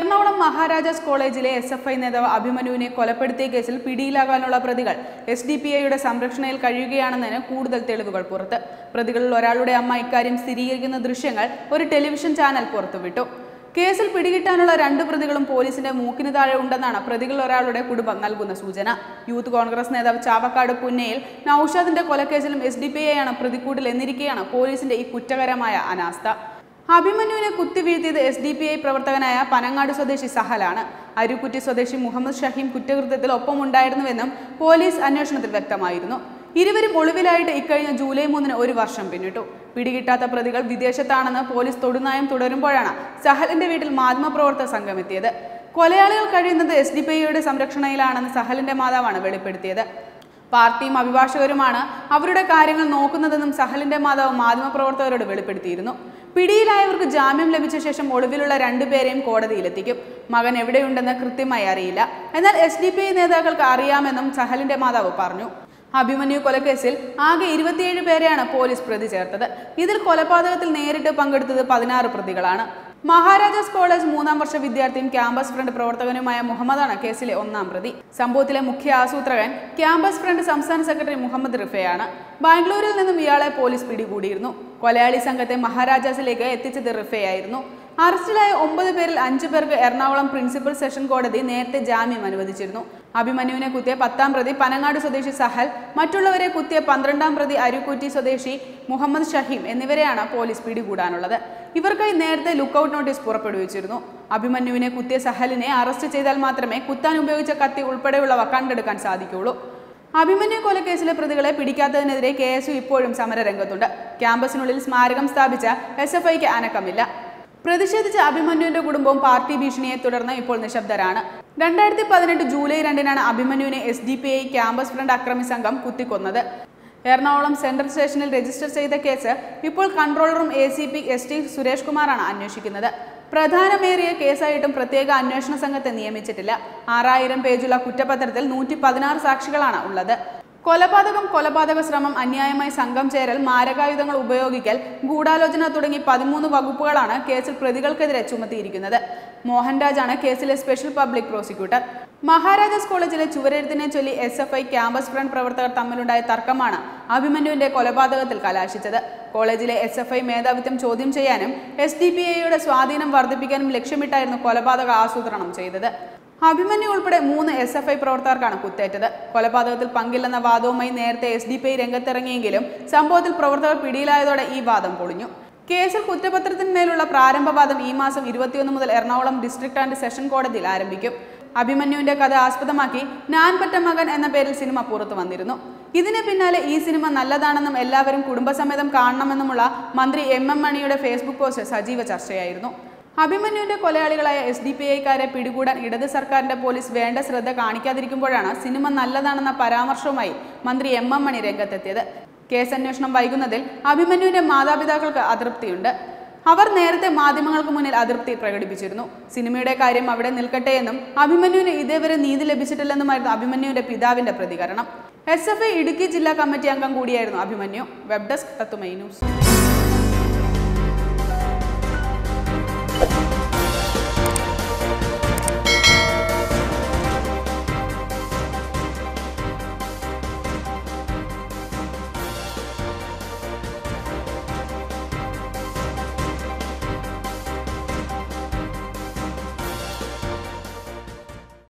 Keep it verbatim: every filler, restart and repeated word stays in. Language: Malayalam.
എറണാകുളം മഹാരാജാസ് കോളേജിലെ എസ് എഫ് ഐ നേതാവ് അഭിമന്യുവിനെ കൊലപ്പെടുത്തിയ കേസിൽ പിടിയിലാകാനുള്ള പ്രതികൾ എസ് ഡി പി ഐയുടെ സംരക്ഷണയിൽ കഴിയുകയാണെന്നതിന് കൂടുതൽ തെളിവുകൾ പുറത്ത്. പ്രതികളിൽ ഒരാളുടെ അമ്മ ഇക്കാര്യം സ്ഥിരീകരിക്കുന്ന ദൃശ്യങ്ങൾ ഒരു ടെലിവിഷൻ ചാനൽ പുറത്തുവിട്ടു. കേസിൽ പിടികിട്ടാനുള്ള രണ്ട് പ്രതികളും പോലീസിന്റെ മൂക്കിന് താഴെ ഉണ്ടെന്നാണ് പ്രതികളിൽ ഒരാളുടെ കുടുംബം നൽകുന്ന സൂചന. യൂത്ത് കോൺഗ്രസ് നേതാവ് ചാവക്കാട് പുന്നയിൽ നൌഷാദിന്റെ കൊലക്കേസിലും എസ് ഡി പി ഐ ആണ് പ്രതിക്കൂട്ടിൽ എന്നിരിക്കെയാണ് പോലീസിന്റെ ഈ കുറ്റകരമായ അനാസ്ഥ. അഭിമന്യുവിനെ കുത്തിവീഴ്ത്തിയത് എസ് ഡി പി ഐ പ്രവർത്തകനായ പനങ്ങാട് സ്വദേശി സഹലാണ്. അരുക്കുറ്റി സ്വദേശി മുഹമ്മദ് ഷഹീം കുറ്റകൃത്യത്തിൽ ഒപ്പമുണ്ടായിരുന്നുവെന്നും പോലീസ് അന്വേഷണത്തിൽ വ്യക്തമായിരുന്നു. ഇരുവരും ഒളിവിലായിട്ട് ഇക്കഴിഞ്ഞ ജൂലൈ മൂന്നിന് ഒരു വർഷം പിന്നിട്ടു. പിടികിട്ടാത്ത പ്രതികൾ വിദേശത്താണെന്ന് പോലീസ് തൊടുനായം തുടരുമ്പോഴാണ് സഹലിന്റെ വീട്ടിൽ മാധ്യമപ്രവർത്തക സംഘം എത്തിയത്. കൊലയാളികൾ കഴിയുന്നത് എസ് ഡി പി ഐയുടെ സംരക്ഷണയിലാണെന്ന് സഹലിന്റെ മാതാവാണ് വെളിപ്പെടുത്തിയത്. പാർട്ടിയും അഭിഭാഷകരുമാണ് അവരുടെ കാര്യങ്ങൾ നോക്കുന്നതെന്നും സഹലിന്റെ മാതാവ് മാധ്യമപ്രവർത്തകരോട് വെളിപ്പെടുത്തിയിരുന്നു. പിടിയിലായവർക്ക് ജാമ്യം ലഭിച്ച ശേഷം ഒളിവിലുള്ള രണ്ടുപേരെയും കോടതിയിലെത്തിക്കും. മകൻ എവിടെയുണ്ടെന്ന് കൃത്യമായി അറിയില്ല. എന്നാൽ എസ് ഡി പി ഐ നേതാക്കൾക്ക് അറിയാമെന്നും സഹലിന്റെ മാതാവ് പറഞ്ഞു. അഭിമന്യു കൊലക്കേസിൽ ആകെ ഇരുപത്തിയേഴ് പേരെയാണ് പോലീസ് പ്രതി ചേർത്തത്. ഇതിൽ കൊലപാതകത്തിൽ നേരിട്ട് പങ്കെടുത്തത് പതിനാറ് പ്രതികളാണ്. മഹാരാജാസ് കോളേജ് മൂന്നാം വർഷ വിദ്യാർത്ഥിയും ക്യാമ്പസ് ഫ്രണ്ട് പ്രവർത്തകനുമായ മുഹമ്മദാണ് കേസിലെ ഒന്നാം പ്രതി. സംഭവത്തിലെ മുഖ്യ ആസൂത്രകൻ ക്യാമ്പസ് ഫ്രണ്ട് സംസ്ഥാന സെക്രട്ടറി മുഹമ്മദ് റിഫയാണ്. ബാംഗ്ലൂരിൽ നിന്നും ഇയാളെ പോലീസ് പിടികൂടിയിരുന്നു. കൊലയാളി സംഘത്തെ മഹാരാജാസിലേക്ക് എത്തിച്ചത് റിഫയായിരുന്നു. അറസ്റ്റിലായ ഒമ്പത് പേരിൽ അഞ്ചു പേർക്ക് എറണാകുളം പ്രിൻസിപ്പൽ സെഷൻ കോടതി നേരത്തെ ജാമ്യം അനുവദിച്ചിരുന്നു. അഭിമന്യുവിനെ കുത്തിയ പത്താം പ്രതി പനങ്ങാട് സ്വദേശി സഹൽ, മറ്റുള്ളവരെ കുത്തിയ പന്ത്രണ്ടാം പ്രതി അരുക്കുറ്റി സ്വദേശി മുഹമ്മദ് ഷഹീം എന്നിവരെയാണ് പോലീസ് പിടികൂടാനുള്ളത്. ഇവർക്കായി നേരത്തെ ലുക്കൌട്ട് നോട്ടീസ് പുറപ്പെടുവിച്ചിരുന്നു. അഭിമന്യുവിനെ കുത്തിയ സഹലിനെ അറസ്റ്റ് ചെയ്താൽ മാത്രമേ കുത്താൻ ഉപയോഗിച്ച കത്തി ഉൾപ്പെടെയുള്ളവ കണ്ടെടുക്കാൻ സാധിക്കുകയുള്ളൂ. അഭിമന്യു കൊലക്കേസിലെ പ്രതികളെ പിടിക്കാത്തതിനെതിരെ കെ എസ് യു ഇപ്പോഴും സമരരംഗത്തുണ്ട്. ക്യാമ്പസിനുള്ളിൽ സ്മാരകം സ്ഥാപിച്ച എസ് എഫ് ഐക്ക് അനക്കമില്ല. പ്രതിഷേധിച്ച അഭിമന്യുവിന്റെ കുടുംബവും പാർട്ടി ഭീഷണിയെ തുടർന്ന് ഇപ്പോൾ നിശബ്ദരാണ്. രണ്ടായിരത്തി പതിനെട്ട് ജൂലൈ രണ്ടിനാണ് അഭിമന്യുവിനെ S D P I campus front അക്രമി സംഘം കുത്തിക്കൊന്നത്. എറണാകുളം സെൻട്രൽ സ്റ്റേഷനിൽ രജിസ്റ്റർ ചെയ്ത കേസ് ഇപ്പോൾ controller room A C P S T Suresh കുമാറാണ് അന്വേഷിക്കുന്നത്. പ്രധാനമേറിയ കേസായിട്ടും പ്രത്യേക അന്വേഷണ സംഘത്തെ നിയമിച്ചിട്ടില്ല. ആറായിരം പേജുള്ള കുറ്റപത്രത്തിൽ നൂറ്റി പതിനാറ് സാക്ഷികളാണ് ഉള്ളത്. കൊലപാതകം, കൊലപാതക ശ്രമം, അന്യായമായി സംഘം ചേരൽ, മാരകായുധങ്ങൾ ഉപയോഗിക്കൽ, ഗൂഢാലോചന തുടങ്ങി പതിമൂന്ന് വകുപ്പുകളാണ് കേസിൽ പ്രതികൾക്കെതിരെ ചുമത്തിയിരിക്കുന്നത്. മോഹൻരാജാണ് കേസിലെ സ്പെഷ്യൽ പബ്ലിക് പ്രോസിക്യൂട്ടർ. മഹാരാജാസ് കോളേജിലെ ചുവരെഴുത്തിനെ ചൊല്ലി S F I campus front പ്രവർത്തകർ തമ്മിലുണ്ടായ തർക്കമാണ് അഭിമന്യുവിന്റെ കൊലപാതകത്തിൽ കലാശിച്ചത്. കോളേജിലെ എസ് എഫ് ഐ മേധാവിത്വം ചോദ്യം ചെയ്യാനും എസ് ഡി പി ഐയുടെ സ്വാധീനം വർദ്ധിപ്പിക്കാനും ലക്ഷ്യമിട്ടായിരുന്നു കൊലപാതക ആസൂത്രണം ചെയ്തത്. അഭിമന്യു ഉൾപ്പെടെ മൂന്ന് എസ് എഫ് ഐ പ്രവർത്തകർക്കാണ് കുത്തേറ്റത്. കൊലപാതകത്തിൽ പങ്കില്ലെന്ന വാദവുമായി നേരത്തെ എസ് ഡി പി ഐ രംഗത്തിറങ്ങിയെങ്കിലും സംഭവത്തിൽ പ്രവർത്തകർ പിടിയിലായതോടെ ഈ വാദം പൊളിഞ്ഞു. കേസിൽ കുറ്റപത്രത്തിന്മേലുള്ള പ്രാരംഭവാദം ഈ മാസം ഇരുപത്തിയൊന്ന് മുതൽ എറണാകുളം ഡിസ്ട്രിക്ട് ആൻഡ് സെഷൻ കോടതിയിൽ ആരംഭിക്കും. അഭിമന്യുവിന്റെ കഥ ആസ്പദമാക്കി ഞാൻ പെറ്റ മകൻ എന്ന പേരിൽ സിനിമ പുറത്തു വന്നിരുന്നു. ഇതിന് പിന്നാലെ ഈ സിനിമ നല്ലതാണെന്നും എല്ലാവരും കുടുംബസമേതം കാണണമെന്നുമുള്ള മന്ത്രി എം എം മണിയുടെ ഫേസ്ബുക്ക് പോസ്റ്റ് സജീവ ചർച്ചയായിരുന്നു. അഭിമന്യുവിന്റെ കൊലയാളികളായ എസ് ഡി പി ഐക്കാരെ പിടികൂടാൻ ഇടത് സർക്കാരിന്റെ പോലീസ് വേണ്ട ശ്രദ്ധ കാണിക്കാതിരിക്കുമ്പോഴാണ് സിനിമ നല്ലതാണെന്ന പരാമർശവുമായി മന്ത്രി എം എം മണി രംഗത്തെത്തിയത്. കേസന്വേഷണം വൈകുന്നതിൽ അഭിമന്യുവിന്റെ മാതാപിതാക്കൾക്ക് അതൃപ്തിയുണ്ട്. അവർ നേരത്തെ മാധ്യമങ്ങൾക്ക് മുന്നിൽ അതൃപ്തി പ്രകടിപ്പിച്ചിരുന്നു. സിനിമയുടെ കാര്യം അവിടെ നിൽക്കട്ടെ എന്നും അഭിമന്യുവിന് ഇതേവരെ നീതി ലഭിച്ചിട്ടില്ലെന്നുമായിരുന്നു അഭിമന്യുവിന്റെ പിതാവിന്റെ പ്രതികരണം. എസ് എഫ് ഐ ഇടുക്കി ജില്ലാ കമ്മിറ്റി അംഗം കൂടിയായിരുന്നു അഭിമന്യു. വെബ് ഡെസ്ക് തത്തുമൈ ന്യൂസ്.